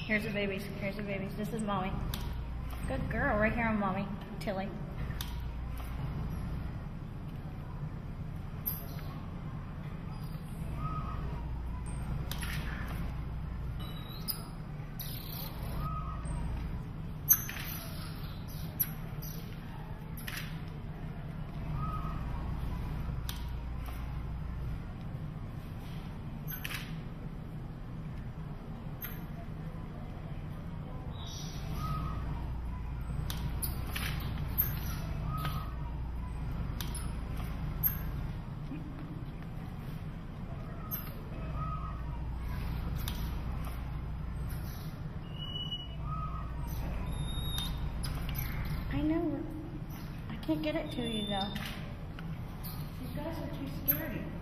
Here's the babies. Here's the babies. This is mommy. Good girl. Right here on mommy. Tilly. I know. I can't get it to you though. You guys are too scary.